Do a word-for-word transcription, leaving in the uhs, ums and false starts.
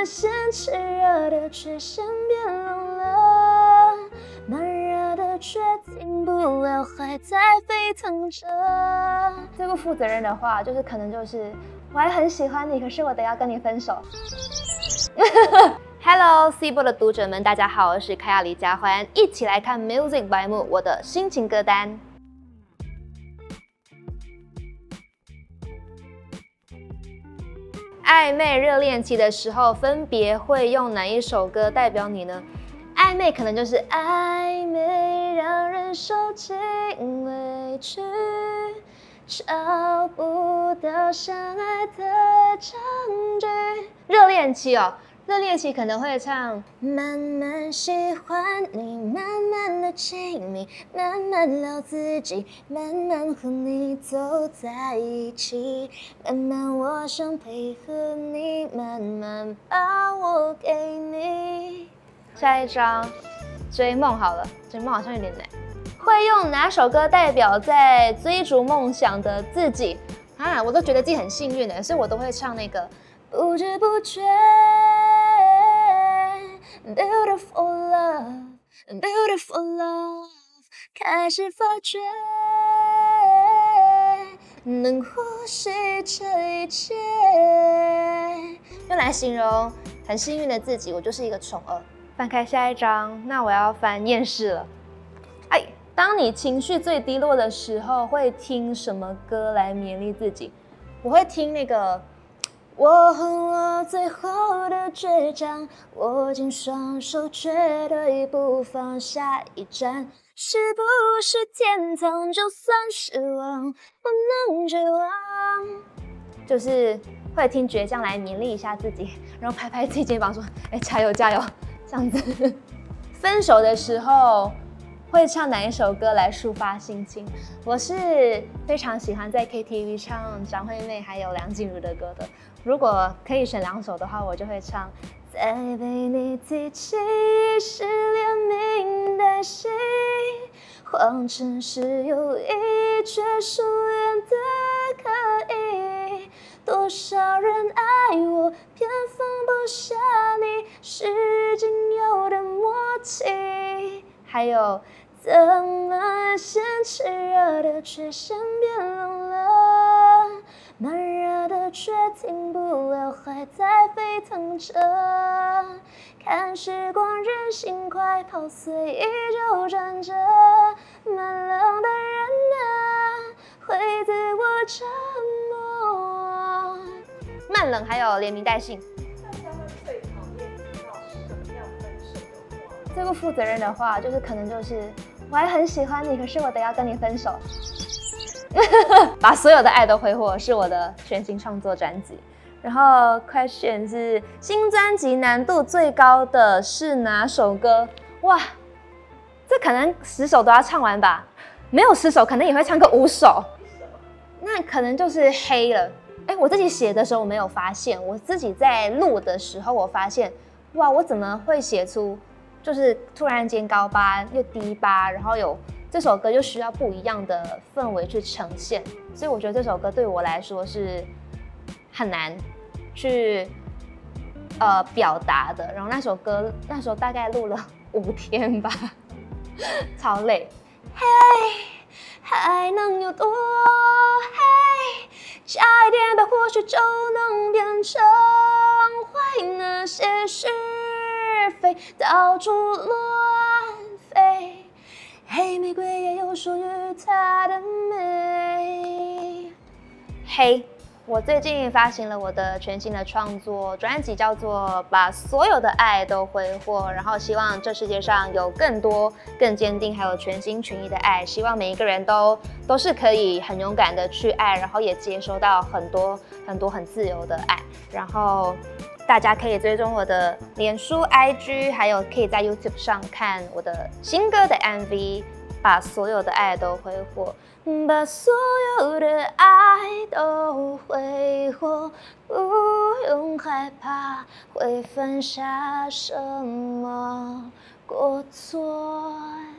慢先炽热的却先变冷了，慢热的却停不了，还在沸腾着。最不负责任的话，就是可能就是我还很喜欢你，可是我得要跟你分手。Hello C 波的读者们，大家好，我是凯亚李佳欢，一起来看 Music by Mood 我的心情歌单。暧昧热恋期的时候，分别会用哪一首歌代表你呢？暧昧可能就是暧昧让人受尽委屈，找不到相爱的证据。热恋期哦。热恋期可能会唱慢慢喜欢你，慢慢的亲密，慢慢聊自己，慢慢和你走在一起，慢慢我想配合你，慢慢把我给你。下一张追梦好了，追梦好像有点难。会用哪首歌代表在追逐梦想的自己啊？我都觉得自己很幸运的，所以我都会唱那个不知不觉。Beautiful love, beautiful love， 开始发觉能呼吸这一切，用来形容很幸运的自己，我就是一个宠儿。翻开下一张，那我要翻厌世了。哎，当你情绪最低落的时候，会听什么歌来勉励自己？我会听那个。我和我最后的倔强，握紧双手，绝对不放下一站。是不是天堂？就算失望，不能绝望。就是会听倔强来勉励一下自己，然后拍拍自己肩膀说：“哎，加油加油！”这样子。分手的时候会唱哪一首歌来抒发心情？我是非常喜欢在 K T V 唱张惠妹还有梁静茹的歌的。如果可以选两首的话，我就会唱《再被你提起是连名带姓，谎称是友谊，却疏远的可以。多少人爱我，偏放不下你，是仅有的默契。还有怎么先炽热的却先变冷了，慢热的却停不了，还在沸腾着。看时光任性快跑，随意就转着。慢冷的人啊，会自我折磨。慢冷还有连名带姓。 大家会最讨厌听到什么样分手的话？ 最不负责任的话，就是可能就是我还很喜欢你，可是我得要跟你分手。把所有的爱都挥霍是我的全新创作专辑。然后 question 是新专辑难度最高的是哪首歌？哇，这可能十首都要唱完吧？没有十首，可能也会唱个五首。那可能就是黑了。哎，我自己写的时候我没有发现，我自己在录的时候我发现，哇，我怎么会写出就是突然间高八又低八，然后有。这首歌就需要不一样的氛围去呈现，所以我觉得这首歌对我来说是很难去呃表达的。然后那首歌那时候大概录了五天吧，超累。嘿，还能有多黑？加一点吧，或许就能变成灰。那些是非，到处乱飞。黑玫瑰也有属于它的美。黑，我最近发行了我的全新的创作专辑，叫做《把所有的爱都挥霍》，然后希望这世界上有更多、更坚定，还有全心全意的爱。希望每一个人都都是可以很勇敢的去爱，然后也接收到很多很多很自由的爱。然后大家可以追踪我的脸书、I G， 还有可以在 YouTube 上看我的新歌的 M V， 把所有的爱都挥霍，把所有的爱都挥霍，不用害怕会犯下什么过错。